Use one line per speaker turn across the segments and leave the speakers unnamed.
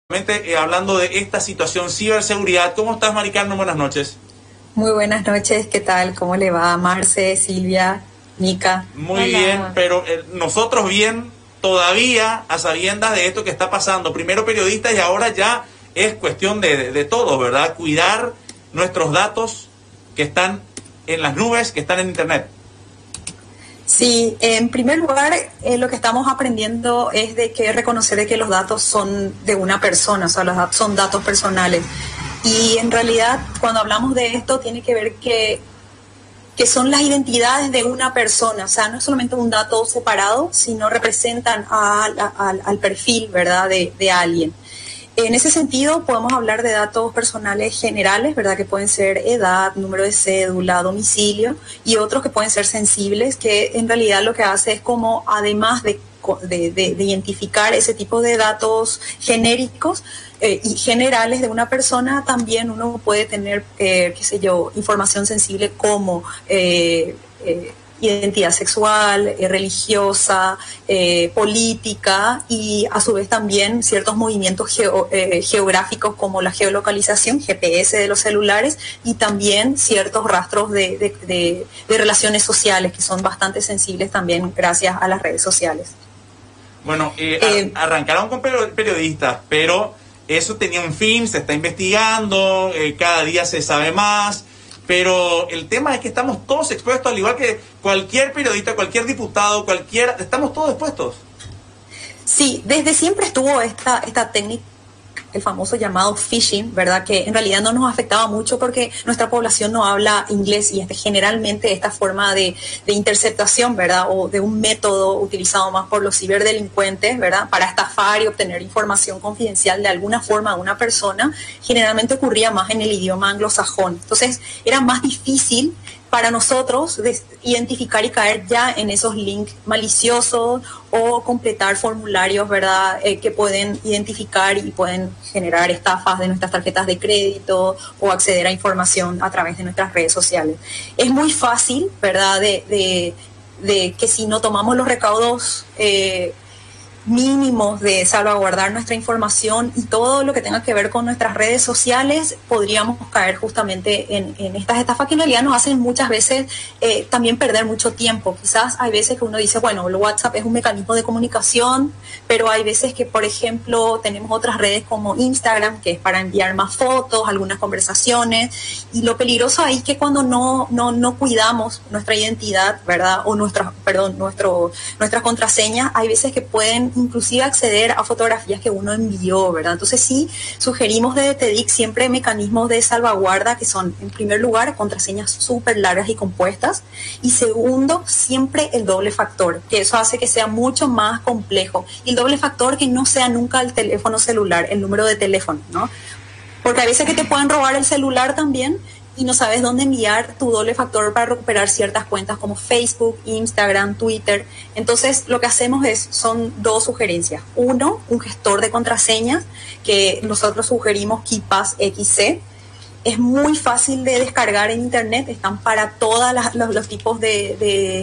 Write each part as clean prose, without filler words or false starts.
Hablando de esta situación ciberseguridad. ¿Cómo estás, Mari Carmen? Buenas noches.
Muy buenas noches, ¿qué tal? ¿Cómo le va? Marce, Silvia, Nica.
Muy bien, pero nosotros bien todavía a sabiendas de esto que está pasando. Primero periodistas y ahora ya es cuestión de todos, ¿verdad? Cuidar nuestros datos que están en las nubes, que están en Internet.
Sí, en primer lugar, lo que estamos aprendiendo es de que reconocer de que los datos son de una persona, o sea, los datos son datos personales. Y en realidad, cuando hablamos de esto, tiene que ver que son las identidades de una persona, o sea, no es solamente un dato separado, sino representan al perfil, ¿verdad?, de alguien. En ese sentido, podemos hablar de datos personales generales, ¿verdad?, que pueden ser edad, número de cédula, domicilio, y otros que pueden ser sensibles, que en realidad lo que hace es como, además de identificar ese tipo de datos genéricos y generales de una persona, también uno puede tener, qué sé yo, información sensible como identidad sexual, religiosa, política, y a su vez también ciertos movimientos geográficos como la geolocalización, GPS de los celulares, y también ciertos rastros de relaciones sociales que son bastante sensibles también gracias a las redes sociales.
Bueno, arrancaron con periodistas, pero eso tenía un fin, se está investigando, cada día se sabe más. Pero el tema es que estamos todos expuestos, al igual que cualquier periodista, cualquier diputado, estamos todos expuestos.
Sí, desde siempre estuvo esta técnica, el famoso llamado phishing, ¿verdad?, que en realidad no nos afectaba mucho porque nuestra población no habla inglés, y generalmente esta forma de interceptación, ¿verdad?, o de un método utilizado más por los ciberdelincuentes, ¿verdad?, para estafar y obtener información confidencial de alguna forma de una persona, generalmente ocurría más en el idioma anglosajón. Entonces era más difícil para nosotros identificar y caer ya en esos links maliciosos o completar formularios, ¿verdad?, que pueden identificar y pueden generar estafas de nuestras tarjetas de crédito o acceder a información a través de nuestras redes sociales. Es muy fácil, ¿verdad?, de que si no tomamos los recaudos mínimos de salvaguardar nuestra información y todo lo que tenga que ver con nuestras redes sociales, podríamos caer justamente en estas estafas que en realidad nos hacen muchas veces también perder mucho tiempo. Quizás hay veces que uno dice, bueno, el WhatsApp es un mecanismo de comunicación, pero hay veces que, por ejemplo, tenemos otras redes como Instagram, que es para enviar más fotos, algunas conversaciones, y lo peligroso ahí es que cuando no cuidamos nuestra identidad, ¿verdad?, o nuestras contraseñas, hay veces que pueden inclusive acceder a fotografías que uno envió, ¿verdad? Entonces sí, sugerimos desde TEDIC siempre mecanismos de salvaguarda que son, en primer lugar, contraseñas súper largas y compuestas, y segundo, siempre el doble factor, que eso hace que sea mucho más complejo. Y el doble factor que no sea nunca el teléfono celular, el número de teléfono, ¿no? Porque a veces que te pueden robar el celular también y no sabes dónde enviar tu doble factor para recuperar ciertas cuentas como Facebook, Instagram, Twitter. Entonces, lo que hacemos son dos sugerencias. Uno, un gestor de contraseñas, que nosotros sugerimos KeePass XC. Es muy fácil de descargar en Internet, están para todos los tipos de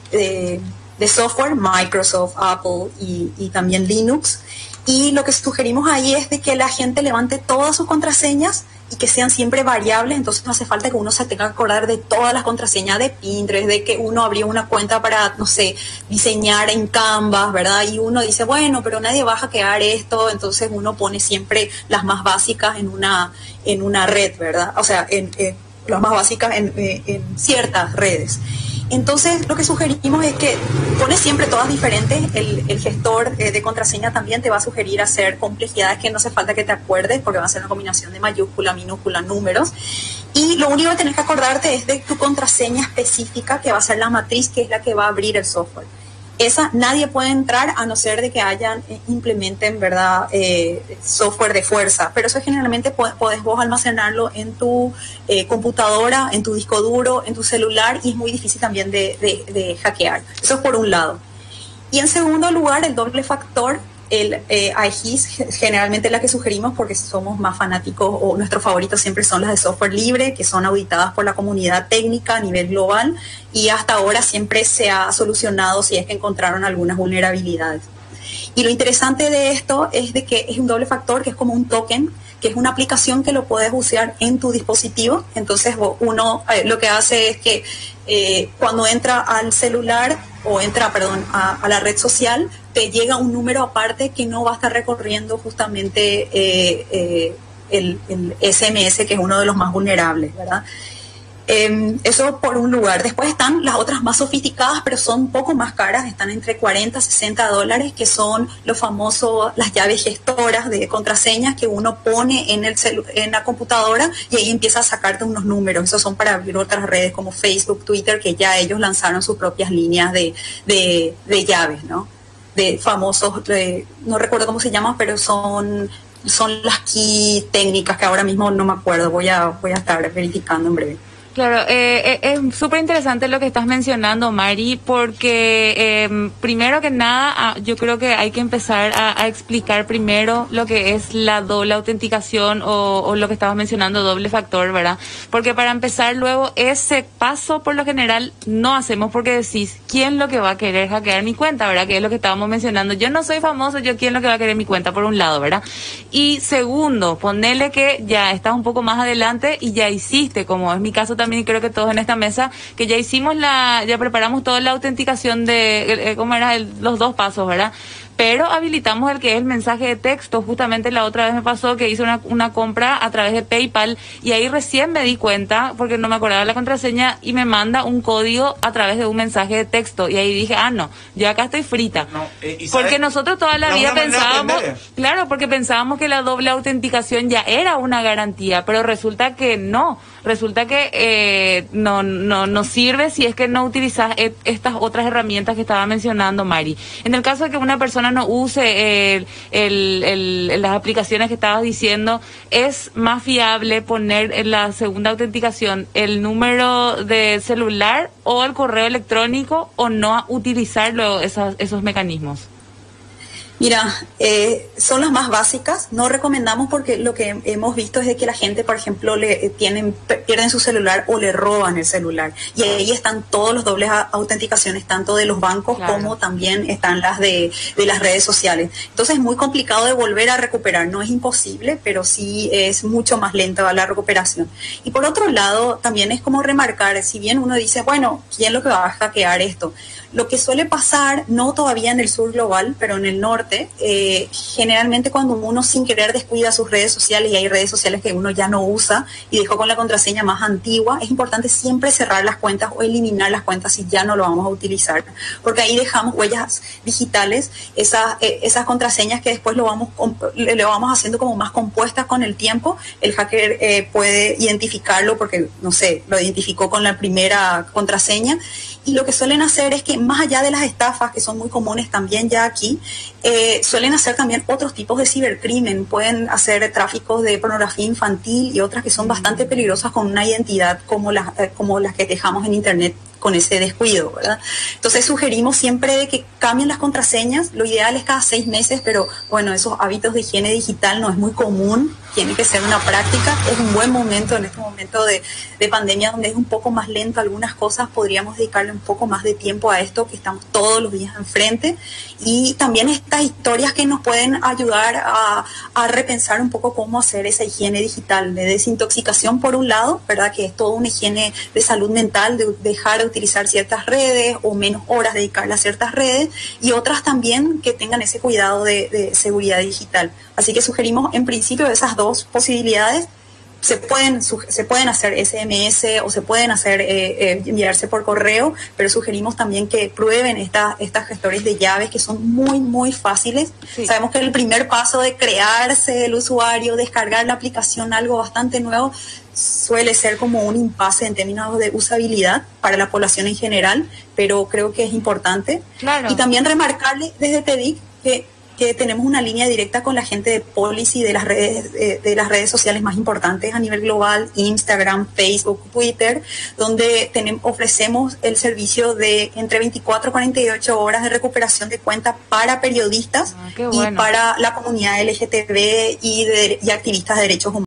software, Microsoft, Apple y también Linux. Y lo que sugerimos ahí es de que la gente levante todas sus contraseñas y que sean siempre variables. Entonces no hace falta que uno se tenga que acordar de todas las contraseñas de Pinterest, de que uno abrió una cuenta para, no sé, diseñar en Canvas, ¿verdad? Y uno dice, bueno, pero nadie va a hackear esto, entonces uno pone siempre las más básicas en una red, ¿verdad? O sea, las más básicas en ciertas redes. Entonces, lo que sugerimos es que pones siempre todas diferentes. El gestor de contraseña también te va a sugerir hacer complejidades que no hace falta que te acuerdes, porque va a ser una combinación de mayúscula, minúscula, números. Y lo único que tenés que acordarte es de tu contraseña específica, que va a ser la matriz, que es la que va a abrir el software. Esa nadie puede entrar a no ser de que implementen, ¿verdad?, software de fuerza, pero eso generalmente podés vos almacenarlo en tu computadora, en tu disco duro, en tu celular, y es muy difícil también de hackear. Eso es por un lado. Y en segundo lugar, el doble factor, el iGIS, generalmente la que sugerimos porque somos más fanáticos, o nuestros favoritos siempre son las de software libre, que son auditadas por la comunidad técnica a nivel global, y hasta ahora siempre se ha solucionado si es que encontraron algunas vulnerabilidades. Y lo interesante de esto es de que es un doble factor, que es como un token, que es una aplicación que lo puedes usar en tu dispositivo. Entonces uno lo que hace es que cuando entra al celular o entra, perdón, a la red social, te llega un número aparte que no va a estar recorriendo justamente el SMS, que es uno de los más vulnerables, ¿verdad? Eso por un lugar. Después están las otras más sofisticadas, pero son un poco más caras, están entre 40 a 60 dólares, que son los famosos, las llaves gestoras de contraseñas que uno pone en la computadora y ahí empieza a sacarte unos números. Esos son para abrir otras redes como Facebook, Twitter, que ya ellos lanzaron sus propias líneas de llaves, ¿no? De famosos, no recuerdo cómo se llaman, pero son las key técnicas que ahora mismo no me acuerdo. Voy a estar verificando en breve.
Claro, es súper interesante lo que estás mencionando, Mari, porque primero que nada yo creo que hay que empezar a explicar primero lo que es la doble autenticación o lo que estabas mencionando, doble factor, ¿verdad? Porque para empezar luego ese paso por lo general no hacemos porque decís, ¿quién es lo que va a querer hackear mi cuenta, verdad? Que es lo que estábamos mencionando. Yo no soy famoso, ¿quién es lo que va a querer mi cuenta? Por un lado, ¿verdad? Y segundo, ponele que ya estás un poco más adelante y ya hiciste, como es mi caso también, y creo que todos en esta mesa, que ya hicimos ya preparamos toda la autenticación de, ¿cómo era? Los 2 pasos, ¿verdad? Pero habilitamos el que es el mensaje de texto. Justamente la otra vez me pasó que hice una compra a través de PayPal y ahí recién me di cuenta, porque no me acordaba la contraseña, y me manda un código a través de un mensaje de texto. Y ahí dije, no, yo acá estoy frita. No, porque nosotros toda la vida pensábamos, claro, porque pensábamos que la doble autenticación ya era una garantía, pero resulta que no. Resulta que no sirve si es que no utilizas estas otras herramientas que estaba mencionando Mari. En el caso de que una persona no use las aplicaciones que estabas diciendo, es más fiable poner en la segunda autenticación el número de celular o el correo electrónico o no utilizar esos mecanismos.
Mira, son las más básicas, no recomendamos porque lo que hemos visto es de que la gente, por ejemplo, pierden su celular o le roban el celular. Y ahí están todos los dobles autenticaciones, tanto de los bancos como también están las de las redes sociales. Entonces es muy complicado de volver a recuperar, no es imposible, pero sí es mucho más lenta la recuperación. Y por otro lado, también es como remarcar, si bien uno dice, bueno, ¿quién es lo que va a hackear esto? Lo que suele pasar, no todavía en el sur global, pero en el norte, generalmente cuando uno sin querer descuida sus redes sociales y hay redes sociales que uno ya no usa y dejó con la contraseña más antigua, es importante siempre cerrar las cuentas o eliminar las cuentas si ya no lo vamos a utilizar, porque ahí dejamos huellas digitales, esas contraseñas que después le vamos haciendo como más compuestas con el tiempo. El hacker puede identificarlo porque, no sé, lo identificó con la primera contraseña. Y lo que suelen hacer es que más allá de las estafas, que son muy comunes también ya aquí, suelen hacer también otros tipos de cibercrimen. Pueden hacer tráficos de pornografía infantil y otras que son bastante peligrosas con una identidad como las que dejamos en Internet con ese descuido, ¿verdad? Entonces sugerimos siempre que cambien las contraseñas. Lo ideal es cada 6 meses, pero bueno, esos hábitos de higiene digital no es muy común, tiene que ser una práctica. Es un buen momento en este momento de pandemia donde es un poco más lento algunas cosas, podríamos dedicarle un poco más de tiempo a esto, que estamos todos los días enfrente, y también estas historias que nos pueden ayudar a repensar un poco cómo hacer esa higiene digital de desintoxicación por un lado, ¿verdad? Que es toda una higiene de salud mental, de dejar de utilizar ciertas redes o menos horas dedicarle a ciertas redes, y otras también que tengan ese cuidado de seguridad digital. Así que sugerimos en principio esas dos posibilidades. Se pueden hacer SMS o se pueden hacer enviarse por correo, pero sugerimos también que prueben estas gestores de llaves que son muy, muy fáciles. Sí. Sabemos que el primer paso de crearse el usuario, descargar la aplicación, algo bastante nuevo, suele ser como un impasse en términos de usabilidad para la población en general, pero creo que es importante. Claro. Y también remarcarle desde TEDIC que tenemos una línea directa con la gente de policy de las redes sociales más importantes a nivel global, Instagram, Facebook, Twitter, donde ofrecemos el servicio de entre 24 y 48 horas de recuperación de cuenta para periodistas y para la comunidad LGTB y activistas de derechos humanos.